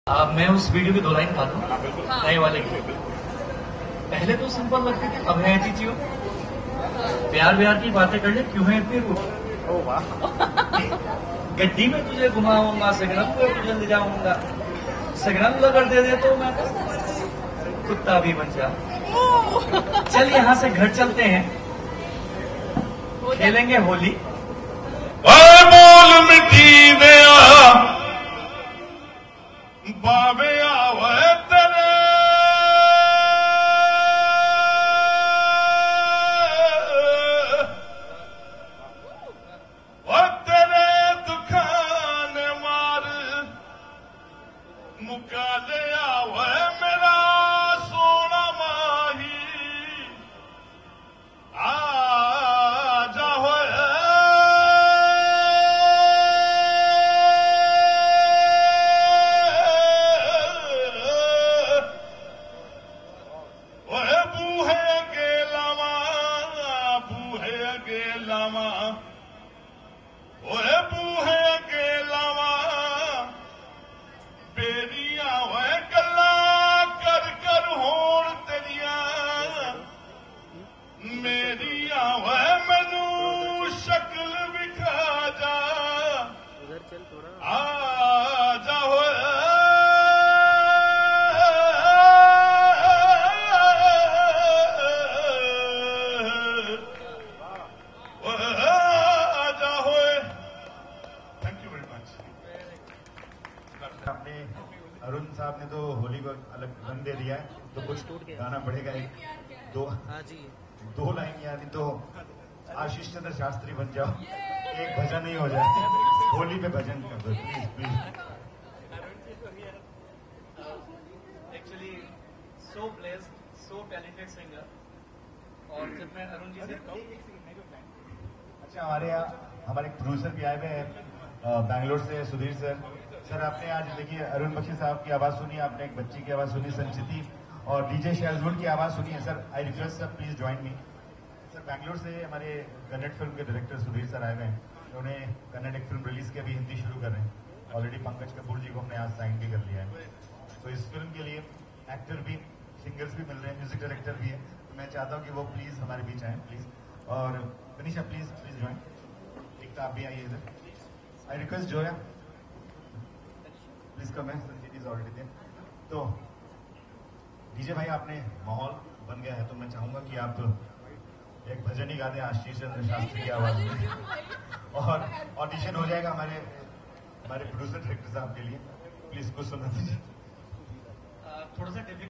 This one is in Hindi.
मैं उस वीडियो की 2 लाइन गा दूं नए वाले की। पहले तो सिंपल लगती थी, अब है ऐसी चीज प्यार व्यार की बातें कर ले, क्यों है फिर वो गड्डी में तुझे घुमाऊंगा, सगरम में तुझे ले जाऊंगा, सगरम लगर दे दे तो मैं कुत्ता भी बन जा। चल यहाँ से घर चलते हैं, खेलेंगे होली। बोल मिट्टी दया बाबे आवे तेरे और तेरे दुखान मार मुकाले आवे मेरा सोना माही आ जाओ लावा ओए बूहे के लावा बेरिया वह गल्ला कर कर होण तेरिया मेरिया वह मैनू शक्ल विखा जा आ जा आपने अरुण साहब ने तो होली को अलग रंग दे दिया है, तो कुछ गाना पड़ेगा। एक दो लाइन यानी तो आशीष चंद्र शास्त्री बन जाओ, एक भजन ही हो जाए। होली पे भजन कर दो please please. Actually so blessed, so talented singer. और जब मैं अरुण जी से अच्छा, हमारे यहाँ हमारे प्रोड्यूसर भी आए हुए हैं बैंगलोर से, सुधीर सर। सर आपने आज देखिए अरुण बख्शी साहब की आवाज सुनी, आपने एक बच्ची की आवाज सुनी संचिति, और डीजे शेजवुड की आवाज सुनी है। Sir I request sir please join me. Sir Bangalore से हमारे कन्नड़ फिल्म के डायरेक्टर सुधीर सर आए हुए हैं, उन्होंने कन्नड़ एक फिल्म रिलीज की अभी हिंदी शुरू कर रहे हैं। ऑलरेडी पंकज कपूर जी को हमने आज साइन भी कर लिया है। तो इस फिल्म के लिए एक्टर भी, सिंगर्स भी मिल रहे हैं, म्यूजिक डायरेक्टर भी है। तो मैं चाहता हूँ कि वो प्लीज हमारे बीच आए प्लीज। और मनीषा प्लीज प्लीज ज्वाइन, एक तो आप भी आइए इधर। I request Zoya please come है, संजीत इज ऑलरेडी देयर। तो डीजे भाई आपने माहौल बन गया है, तो मैं चाहूंगा कि आप एक भजन ही गा दें आशीष चंद्र शास्त्री की आवाज में, और ऑडिशन हो जाएगा हमारे प्रोड्यूसर डायरेक्टर साहब के लिए। प्लीज कुछ सुना दीजिए।